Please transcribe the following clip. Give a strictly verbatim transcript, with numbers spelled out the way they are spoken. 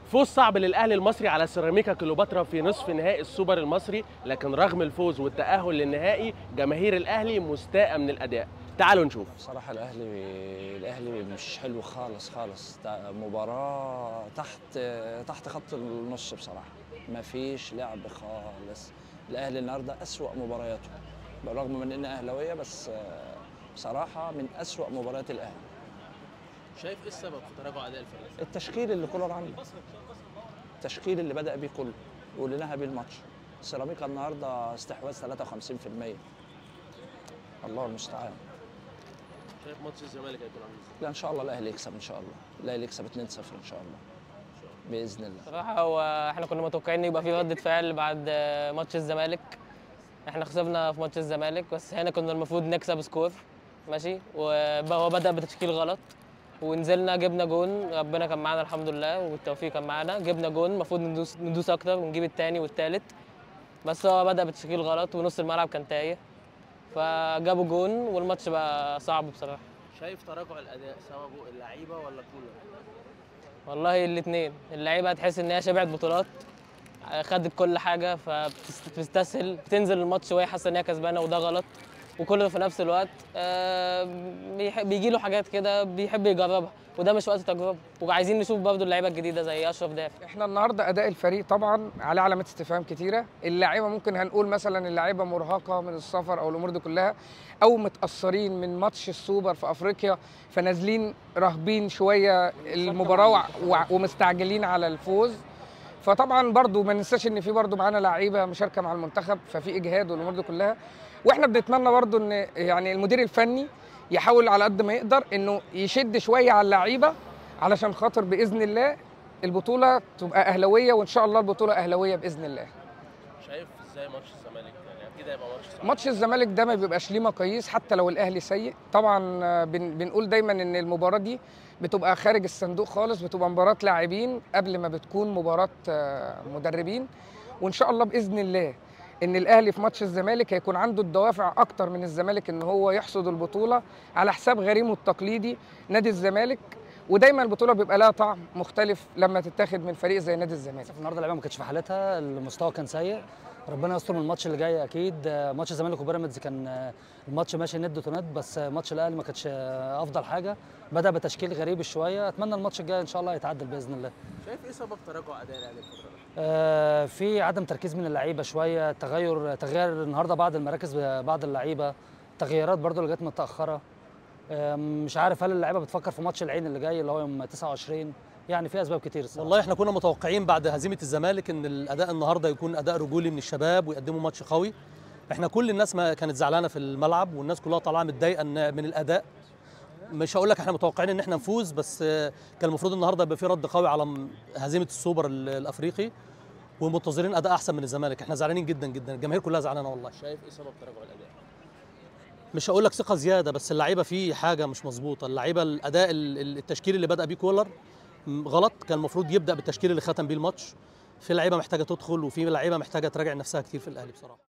فوز صعب للاهلي المصري على سيراميكا كليوباترا في نصف نهائي السوبر المصري، لكن رغم الفوز والتأهل للنهائي جماهير الاهلي مستاءة من الاداء. تعالوا نشوف. بصراحة الاهلي الاهلي مش حلو خالص خالص، مباراة تحت تحت خط النص بصراحة، ما فيش لعب خالص. الاهلي النهارده أسوأ مبارياته، بالرغم من ان اهلاوية، بس بصراحة من أسوأ مباريات الاهلي. شايف ايه السبب في تراجع اداء الفريق؟ التشكيل اللي كولر عامله، التشكيل اللي بدأ بيه كله واللي نهى بيه الماتش. سيراميكا النهارده استحواذ ثلاثة وخمسين في المية. الله المستعان. شايف ماتش الزمالك هيكون عامل ازاي؟ لا ان شاء الله الاهلي يكسب، ان شاء الله الاهلي يكسب اتنين صفر ان شاء الله باذن الله. صراحه هو احنا كنا متوقعين يبقى في ردة فعل بعد ماتش الزمالك. احنا خسرنا في ماتش الزمالك، بس هنا كنا المفروض نكسب سكور ماشي، وهو بدأ بتشكيل غلط ونزلنا جبنا جون، ربنا كان معانا الحمد لله والتوفيق كان معانا، جبنا جون المفروض ندوس ندوس اكتر ونجيب الثاني والثالث، بس هو بدأ بتشكيل غلط ونص الملعب كان تايه فجابوا جون والماتش بقى صعب بصراحه. شايف تراجع الاداء سببه اللعيبه ولا كولر؟ والله الاثنين، اللعيبه هتحس ان هي شبعت بطولات، خدت كل حاجه فبتستسهل، بتنزل الماتش وهي حاسه ان هي كسبانه وده غلط، وكله في نفس الوقت بيجي له حاجات كده بيحب يجربها وده مش وقت تجربه، وعايزين نشوف برضه اللعيبه الجديده زي اشرف دافع. احنا النهارده اداء الفريق طبعا عليه علامات استفهام كتيره، اللعيبه ممكن هنقول مثلا اللعيبه مرهقه من السفر او الامور دي كلها، او متاثرين من ماتش السوبر في افريقيا فنازلين راهبين شويه المباراه ومستعجلين على الفوز. فطبعا برضو ما ننساش ان في برضو معانا لعيبه مشاركه مع المنتخب ففي اجهاد والامور دي كلها، واحنا بنتمنى برضو ان يعني المدير الفني يحاول على قد ما يقدر انه يشد شويه على اللعيبه علشان خاطر باذن الله البطوله تبقى اهلاويه، وان شاء الله البطوله اهلاويه باذن الله. شايف ازاي ماتش الزمالك؟ يعني اكيد هيبقى ماتش صعب. ماتش الزمالك ده ما بيبقاش ليه مقاييس حتى لو الاهلي سيء، طبعا بن بنقول دايما ان المباراه دي بتبقى خارج الصندوق خالص، بتبقى مباراه لاعبين قبل ما بتكون مباراه مدربين، وان شاء الله باذن الله ان الاهلي في ماتش الزمالك هيكون عنده الدوافع اكتر من الزمالك ان هو يحصد البطوله على حساب غريمه التقليدي نادي الزمالك، ودايما البطوله بيبقى لها طعم مختلف لما تتاخد من فريق زي نادي الزمالك. النهارده اللعيبه ما كانتش في حالتها، المستوى كان سيء، ربنا يستر من الماتش اللي جاي اكيد. ماتش الزمالك وبيراميدز كان الماتش ماشي ند تو ند، بس ماتش الاهلي ما كانش افضل حاجه، بدا بتشكيل غريب شويه، اتمنى الماتش الجاي ان شاء الله يتعدل باذن الله. شايف ايه سبب تراجع اداء الاهلي الفتره دي؟ آه في عدم تركيز من اللعيبه شويه، تغير تغير النهارده بعض المراكز بعض اللعيبه، تغييرات برده اللي جت متاخره، آه مش عارف هل اللعيبه بتفكر في ماتش العين اللي جاي اللي هو يوم تسعة وعشرين، يعني في اسباب كتير الصراحه. والله احنا كنا متوقعين بعد هزيمه الزمالك ان الاداء النهارده يكون اداء رجولي من الشباب ويقدموا ماتش قوي. احنا كل الناس ما كانت زعلانه في الملعب والناس كلها طالعه متضايقه من الاداء. مش هقول لك احنا متوقعين ان احنا نفوز، بس كان المفروض النهارده يبقى في رد قوي على هزيمه السوبر الافريقي ومنتظرين اداء احسن من الزمالك. احنا زعلانين جدا جدا، الجماهير كلها زعلانه والله. شايف ايه سبب تراجع الاداء؟ مش هقول لك ثقه زياده، بس اللعيبه فيه حاجه مش مظبوطه، اللعيبه الاداء التشكيل اللي بدا بيه كولر غلط، كان المفروض يبدا بالتشكيل اللي ختم بيه الماتش. في لعيبه محتاجه تدخل وفي لعيبه محتاجه تراجع نفسها كتير في الاهلي بصراحه.